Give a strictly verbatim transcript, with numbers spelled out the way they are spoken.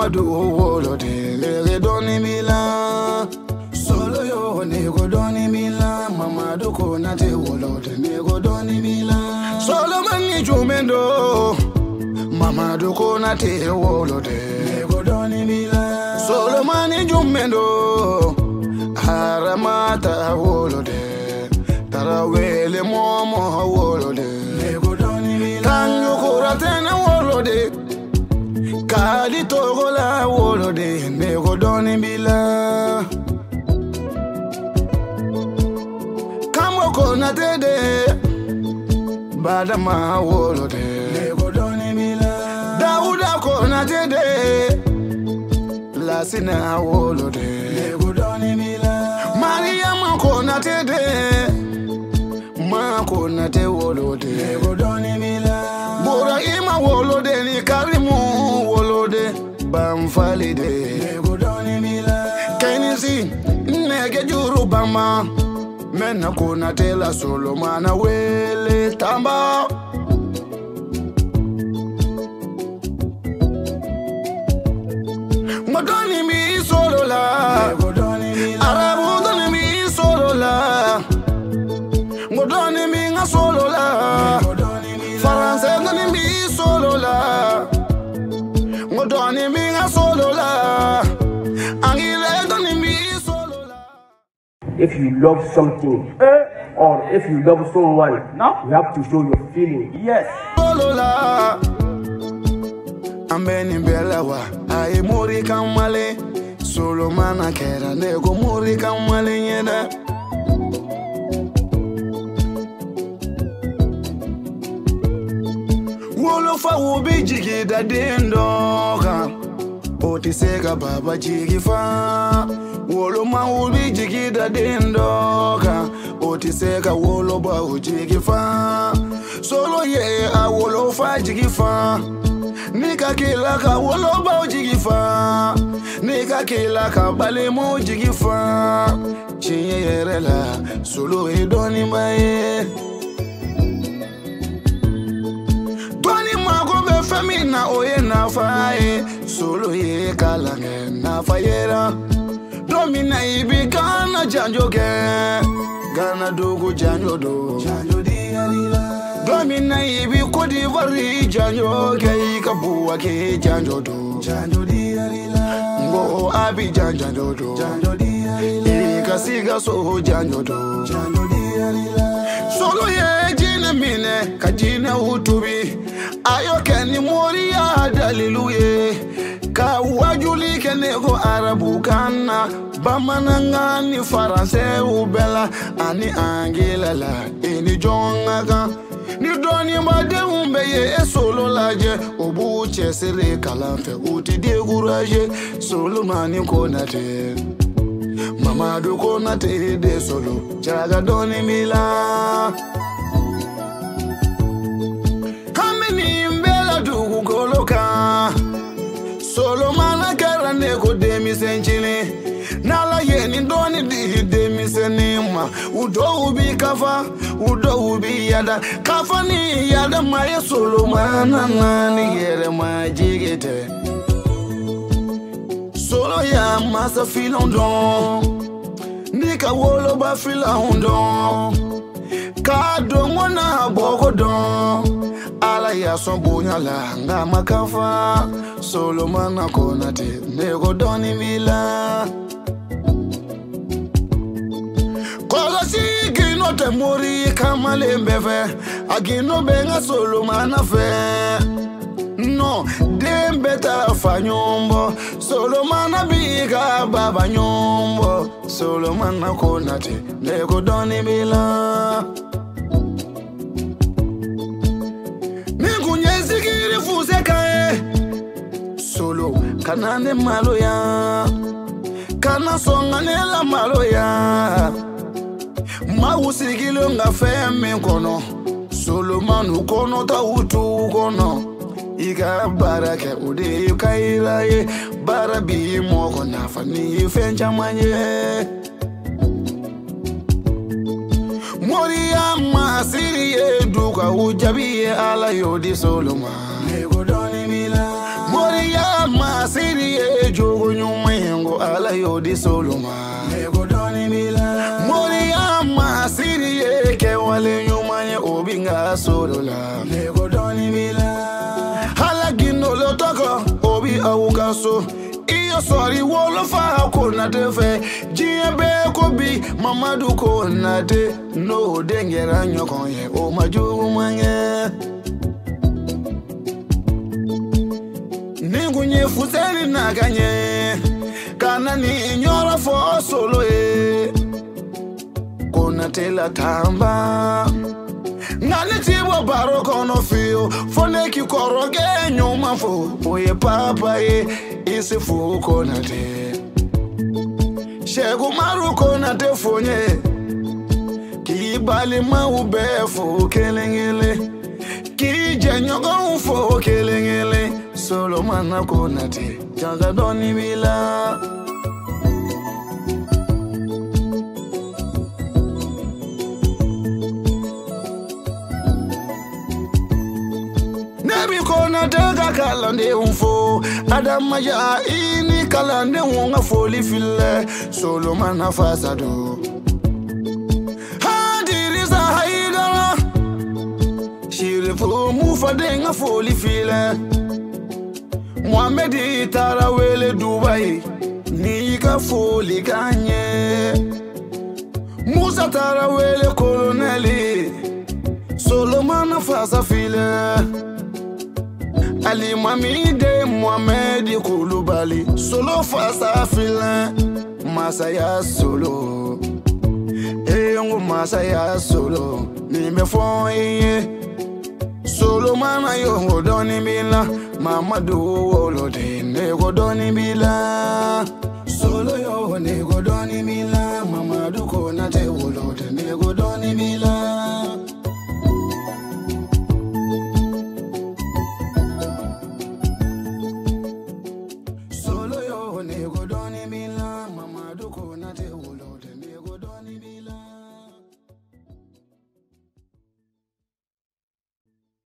du wolo de le doni mila solo yo ne go doni mila mama do ko na te wolo de ne go doni mila solo mani jumendo mama do ko na te wolo de ne go doni mila solo mani jumendo haramata wolo de tarawele momo wolo de ne go doni mila tanyo ko ratena wolo de Kali togola wolo de ne go doni bila Kamo kona tede Badama wolo de ne go doni bila Dauda kona tede Lasina wolo de ne go doni bila Mariam kona tede Ma kona te wolo de ne go doni bila Bora ima wolo de ni karimu Bamfalide nego doni mila Kenisi nege juru bama Mena kuna tela solo mana wele tamba Modoni mi solo la Arabu doni mi solo la Modoni mi nga solo la Faranse doni mi solo la Doni minga solo la Angile doni mi solo la. If you love something eh? or if you love someone, no? You have to show your feeling. Yes. Solo la Ambeni belawa Aye muri kamale Solo mana kera nego muri kamale nyeda Wolo fa ubi jigi da dendoka Oti sega baba jigi fa Wolo ma ubi jigi da dendoka Oti sega wolo ba jigi fa Solo ye a wolo fa jigi fa Nika kila ka wolo ba jigi fa Nika kila ka bale mo jigi fa Chinye yerela Solo e doni maye Femina oye na fae solo ye kalange na fayera domina ibi kana janjo ke gana dogo janjo do janjo di alila domina ibi kodi vari janjo ke kabuwa ke janjo do janjo di alila ngo abi janjo do janjo di alila kasiga so janjo do janjo di alila solo ye jine mine kajine utubi Ayo keni mori ya daliluye Ka wajuli kene go arabu kana Bamananga ni faranse ubela Ani angela la Ini jonga ka Ni doni made umbe ye e solo laje Obu chesere kalamfe uti die guraje Solo mani konate Mama do konate de solo Jaga doni mila Solo mana kera nego demi senchini Nala yeni doni di demi senima Udo ubi kafa, udo ubi yada Kafa ni yada maye solo mana nani yere majigete Solo ya masa fila undon Nika wolo ba fila undon Kado mwana boko don Ala ya sombunya la nga makafa Solo mana konate nego doni mila Koga si gino te muri kamale mbeve Agino benga solo mana fe No, dembe ta fa nyombo Solo mana biga baba nyombo Solo mana konate nego doni mila Solo kanane malo ya Kana songa nela malo ya Mausigilo nga feme kono Solo manu kono ta utu kono Iga barake ude kaila ye Barabi moko nafani fencha manye Moria masiri ye duka ujabi ye ala yodi Soloma Nego doni mila Moria siri e jogo nyuma yengo ala yodi soloma nego doni bila mori ama siri e ke wale nyuma ye obinga solola nego doni bila hala gino lo toko obi awuka so iyo sorry wolo fa ko na tefe jibe ko bi mamadu ko na te no dengera nyokon ye o maju manye ningunye fuseni na ganye kana ni nyora fo solo e kona tela tamba ngane tibo baro kono fio fone ki koroge nyuma fo oye papa e isi fu kona te shegu maru kona te fonye ki bali ma ube fo kelengele ki jenyogo fo kelengele solo mana konate jaga doni bila nebi konate ga kalande unfo adama ya ini kalande wonga foli fille solo mana fasado hadiriza haidara shirifu mufadenga foli fille Mohamedi tarawele Dubai ni ka foli kanye Musa tarawele koloneli Solomon fasa file Ali Mamide Mohamedi Kulubali Solo fasa file Masaya solo Eyongu masaya solo Ni me fon iye Solo mana yo doni bila Mamadu wolo de nego doni bila Solo yo nego doni bila